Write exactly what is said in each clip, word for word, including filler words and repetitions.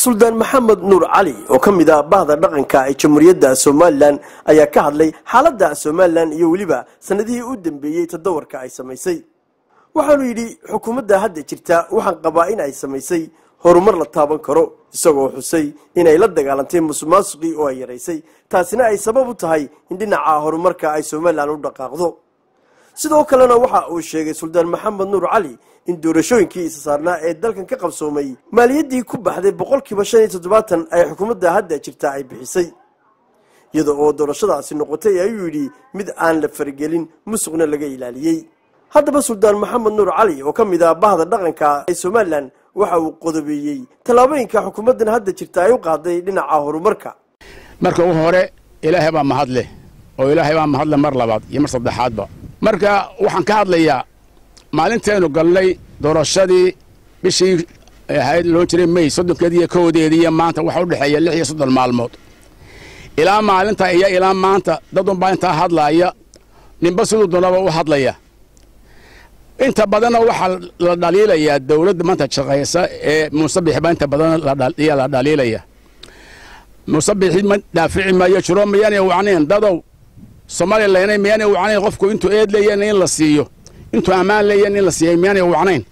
Suldaan Maxamed Nuur cali oo kamid ah bahda dhaqanka ee Jamhuuriyadda Somaliland ayaa ka hadlay xaaladda Somaliland iyo waliba sanadihii u dambeeyay tadawurka ay sameysay. Waxaanu yiri xukuumadda hadda jirta waxaan qabaa in ay sameysay horumar la taaban karo isagoo xusay in ay la dagaalantay musuqmaasuqi oo ay yareysay taasina ay sabab u tahay in dhinaca horumarka ay Somaliland u dhaqaaqdo. sidoo kalena waxa uu sheegay Suldaan Maxamed Nuur cali in doorashooyinkii isasaarnaa ee dalkan ka qabsoomay maaliyadii ku baxday boqolkiiba shan iyo toddobaatan ay xukuumadda hadda jirta ay bixisay iyadoo oo doorashadaasi noqotay ayuu yiri mid aan la fargelin musuqna laga ilaaliyay. haddaba Suldaan Maxamed Nuur cali oo kamid ah bahda dhaqanka ee Somaliland waxa uu qodobeeyay talaabooyinka xukuumaddan hadda jirta ay u qaaday dhinaca horumarka. marka uu hore ilaahay baa mahad leh oo ilaahay baa mahad leh mar labaad iyo mar saddexaadba. marka waxaan ka hadlayaa maalinteenu galnay doorashadii bishii ahayd loo jiray May soddonkeedii iyo kowdeedii maanta waxa u dhaxeeya lix iyo soddon maalmood ilaa maalinta iyo ilaa maanta dad un baa inta hadlaaya ninba sidoo doonaba u hadlaya. inta badan waxa la dhaliilaya dawladda maanta shaqeysa ee musabbix baa inta badan la dhaliilaya. musabbix ma daafici ma yajro miyane wacneen dadow Somaliland miyane wacneen qofku intuu eed leeyahay in la siiyo intuu amaan leeyahay in la siiyo miyane wacneen.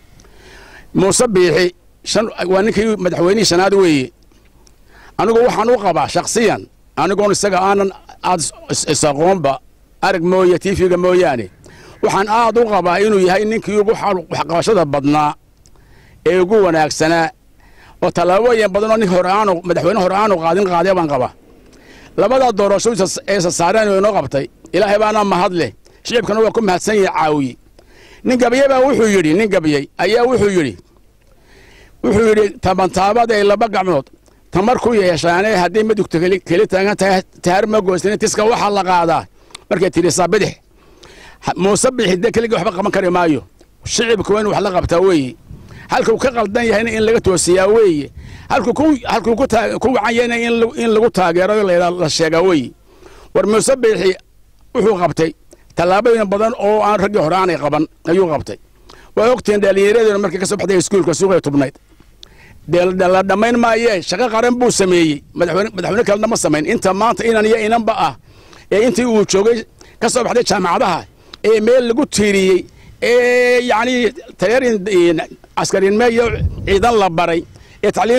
musabbixi shan waa ninkii madaxweynaha shanaad weeye. anigu waxaan u qabaa shakhsiyan anigu isaga aanan aad isaqoonba arag mooye T V-ga mooyaane waxaan aad u qabaa inuu yahay ninkii ugu wax qabashada badnaa ee ugu wanaagsanaa oo talaabooyin badan oo nin hore aanu madaxweyne hore aanu qaadin qaaday baan qabaa. labada doorasho ee saareen oo inoo qabtay ilaahay baana mahad leh shicibkana waa ku mahadsan yahay caawi. nin gabayay baa wuxuu yiri nin gabayay ayaa wuxuu yiri wuxuu yiri taban taabad ay laba gacmood tamar ku yeeshaanay haddii madugta kale taagan tahay taar ma goostin tiska waxa la qaadaa markay tiri saabidix musabbix kaliya waxba qaban kari maayo shicibku weyn wax la qabtaa weeye. halkuu ka qaldan yahay in laga toosiyaa weeye. halkuu ku halkuu ku ku wacan in in lagu taageero la sheega weeye. war musabbixi wuxuu qabtay talaabooyin badan oo aan rag hore aanay qaban ayuu qabtay. waa ogtiin dhalinyarada markii ka soo baxday iskuulka suuqa tubnayd dal dhamayn maayay shaqo qaran buu sameeyay madaxweyne madaxweyne kale ma sameyn inta maanta inaan iyo inanba ah ee intii uu joogay ka soo baxday jaamacadaha ee meel lagu tiiriyay ee yaani tayarin askarin ma iyo ciidan la baray ee tacliin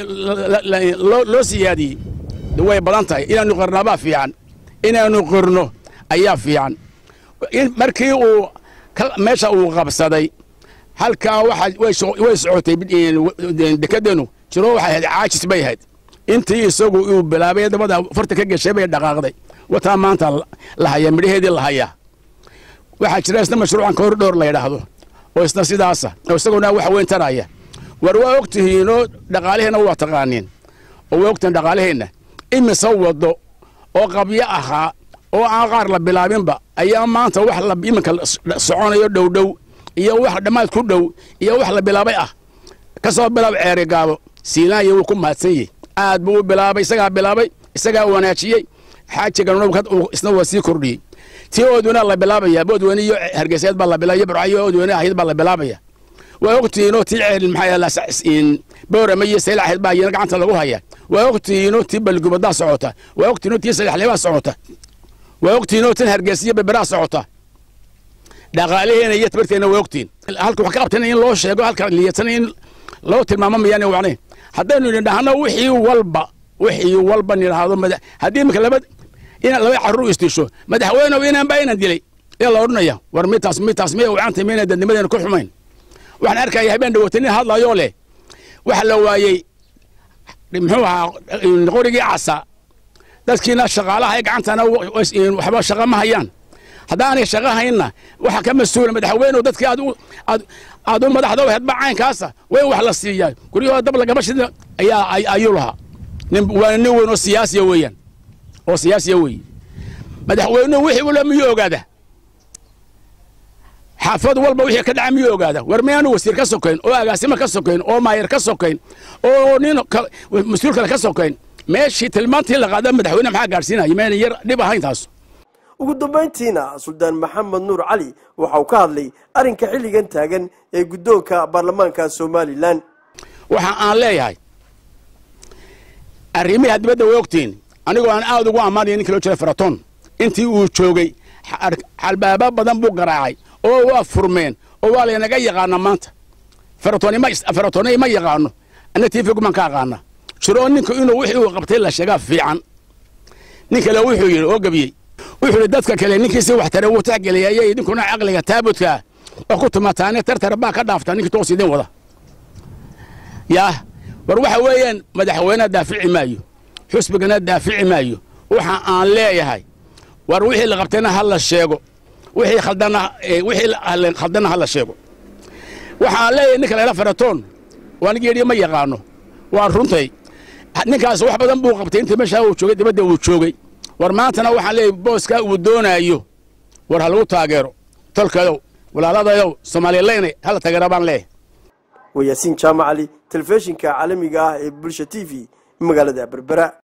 loo loo siyaadiyay way badan tahay inaanu qarnaba fiican inaanu qorno ayaa fiican. markii uu meesha uu qabsaday halka waxa way socotay dekadenu jiro waxa ahayd caajis bay ahayd intii isagu uu bilaabay dabada farta ka gashay bay dhaqaaqday wata maanta la haya midheedii la haya. waxa jira isna mashruucan ka hor dhowr la yiraahdo oo isna sidaas oo isaguna wax weyn taraya. war waa ogtihiino dhaqaalaheena waa taqaaniin oo waa ogtaan dhaqaalaheena imisa wado oo qabyo ahaa oo aan qaar la bilaabinba ayaa maanta wax la iminka soconayo dhow dhow iyo wax dhamaad ku dhow iyo wax la bilaabay ah ka soo bilaab ceeri gaabo siilaan iyo ku mahadsan yahay aad buu bilaabay isaga bilaabay isaga wanaajiyay xaajigan uu isna wasii kordhiyay tii ooduna la bilaabaya boodwani iyo hargeysaad baa la bilaabay burcayo oodwani ahid baa la bilaabaya. waa ogtiino tii ceel maxay la in BERBERA iyo saleysan baa yana gacanta lagu haya. waa ogtiino tii balgubada socota waa ogtiino tii saleysan socota waa ogtiino tii hargeysa BERBERA socota. dhaqaalaheena iyo tabarteena waa ogtiin halka wax ka qabtay in loo sheego halka liyatan in loo tilmaamo miyane wacnay haddaynu nidhaahno wixii walba wixii walba nidhaahdo haddii marka laba in laba carruur istisho madaxweynuhu inaan baa inaan dilay ee la odhanaya war mitaas mitaas mee wacantay meena dadnimadeena ku xumayn. waxaan arkayaa habeen dhawootay nin hadlayo leh waxa la waayay muxuu ahaa qorigii casa dadkiina shaqaalaha ay gacantana waxba shaqo ma hayaan haddaanay shaqo hayna waxa ka mas'uul madaxweynuhu dadkii aad aad aad madaxda waxaad bacaynkaasa way wax la siiyay guriyada dab laga bashida ayaa ayuu lahaa nin waa nin weyn oo siyaasi weeyaan oo siyaasi weey. madaxweynuhu wixii uu la miyo ogaada xaafad walba wixii ka dhacay miyo ogaada war meenu wasiir ka sokayn oo agaasimo ka sokayn oo maayir ka sokayn oo nin mas'uul kale ka sokayn meeshii tilmaantii la qaaday madaxweyne maxaa gaarsiinaya meel yar dhib ahayn taas. ugu dambeyntiina Suldaan Maxamed Nuur cali waxa uu ka hadlay arinka xilligan taagan ee guddoonka baarlamaanka Somaliland. waxa aan leeyahay arrimaha dibadda way ogtiin anigoo aan aad ugu ammaanay ninka loo jira Faraton intii uu joogay albaaba badan buu garaacay oo waa furmeen oo waa leenaga yaqaan maanta Faraton ma Faraton ma yaqaano ana tiifigu man ka aqaana shiro ninka inuu wixii uu qabtay la sheega fiican ninka la wuxuu yiri oo gabiyay wuxuu dadka kale ninkiisa wax tare uu taagelayay idinkuna aqliga taabudka oo ku tumataane tartar baa ka dhaafta ninka toosidin wada yaa war waxa weeyaan madaxweynaha daafici maayo xusbigana daafici maayo waxa aan leeyahay war wixii la qabtayna hal la sheego wixii khaldana wixii khaldana hal la sheego waxa aan leeyahay ninka la Faraton waan geeriyo ma yaqaano waa runtay ninkaas wax badan buu qabtay inta meesha uu joogay dibadda uu joogay war maantana waxa leeyahay booska uu doonayo war hal uu taageero talkadow walaaladayow Somaliland hal taageero baan leeyahay وياسين جامع علي تلفزيون كعالمي جاه برشة تي في مقالة بربرة.